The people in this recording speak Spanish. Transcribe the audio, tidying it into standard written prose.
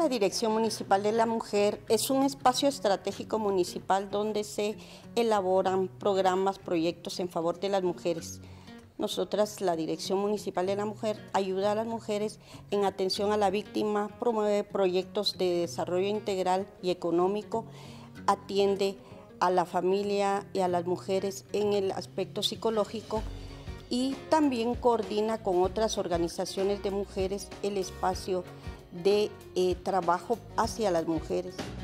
la Dirección Municipal de la Mujer es un espacio estratégico municipal donde se elaboran programas, proyectos en favor de las mujeres. Nosotras, la Dirección Municipal de la Mujer, ayuda a las mujeres en atención a la víctima, promueve proyectos de desarrollo integral y económico, atiende a la familia y a las mujeres en el aspecto psicológico y también coordina con otras organizaciones de mujeres el espacio de trabajo hacia las mujeres.